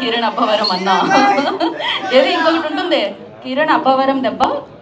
కిరణ్ అబ్బవరం అన్న. ఏది ఇంకొకటి ఉంటుంది, కిరణ్ అబ్బవరం దెబ్బ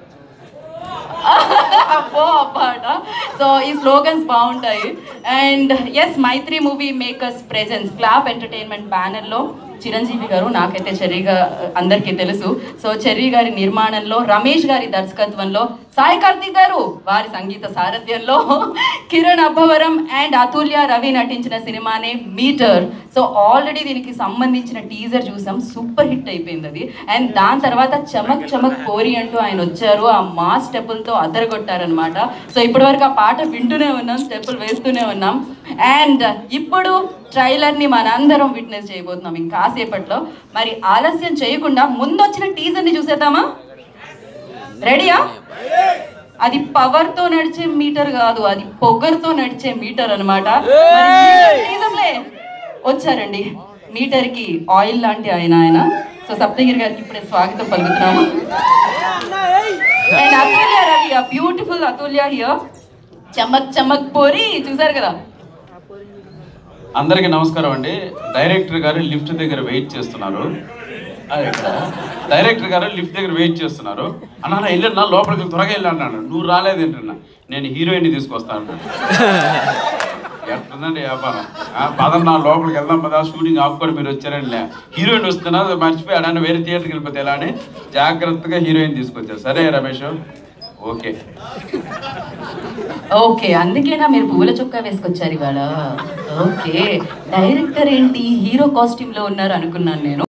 అబ్బో అబ్బాట. సో ఈ స్లోగన్స్ బాగుంటాయి. And yes, Mythri movie makers presents clap entertainment బ్యానర్లో చిరంజీవి గారు, నాకైతే చెర్రీగా అందరికీ తెలుసు. సో చెర్రీ గారి నిర్మాణంలో, రమేష్ గారి దర్శకత్వంలో, సాయి కార్తిక్ గారు వారి సంగీత సారథ్యంలో కిరణ్ అబ్బవరం అండ్ అతుల్య రవి నటించిన సినిమానే మీటర్. సో ఆల్రెడీ దీనికి సంబంధించిన టీజర్ చూసాం, సూపర్ హిట్ అయిపోయింది అది. అండ్ దాని తర్వాత చమక్ చమక్ కోరి అంటూ ఆయన వచ్చారు, ఆ మాస్ స్టెప్పులతో అదరగొట్టారనమాట. సో ఇప్పటి వరకు ఆ పాట వింటూనే ఉన్నాం, స్టెప్పులు వేస్తూనే ఉన్నాం. అండ్ ఇప్పుడు ట్రైలర్ని మనందరం విట్నెస్ చేయబోతున్నాం ఇంకాసేపట్లో. మరి ఆలస్యం చేయకుండా ముందొచ్చిన టీజర్ని చూసేద్దామా? రెడీయా? అది పవర్తో నడిచే మీటర్ కాదు, అది పొగర్తో నడిచే మీటర్ అనమాట. వచ్చారండి మీటర్కి ఆయిల్ లాంటి ఆయన. సో సప్తగిరి గారికి ఇప్పుడే స్వాగతం పలుకుతున్నాము. And Atulya Ravi, beautiful Atulya here. చమక్ చమక్ పోరి చూసారు కదా. అందరికీ నమస్కారం అండి. డైరెక్టర్ గారు లిఫ్ట్ దగ్గర వెయిట్ చేస్తున్నారు. డైరెక్టర్ గారు లిఫ్ట్ దగ్గర వెయిట్ చేస్తున్నారు. అన్నా వెళ్ళన్నా లోపలికి త్వరగా వెళ్ళి అన్నాడు. నువ్వు రాలేదేంటన్నా, నేను హీరోయిన్ని తీసుకొస్తాను. ఎట్లుందండి వ్యాపారం? పదన్నా లోపలికి వెళ్దాం పదా, షూటింగ్ ఆపుకొని మీరు వచ్చారండి. హీరోయిన్ వస్తున్నా మర్చిపోయి అడన్నా వేరే థియేటర్కి వెళ్ళిపోతే ఎలా అని జాగ్రత్తగా హీరోయిన్ తీసుకొచ్చారు. సరే రమేష్, ఓకే ఓకే, అందుకేనా మీరు పూల చొక్కా వేసుకొచ్చారు ఇవాళ? ఓకే, డైరెక్టర్ ఏంటి హీరో కాస్ట్యూమ్ లో ఉన్నారు అనుకున్నాను నేను.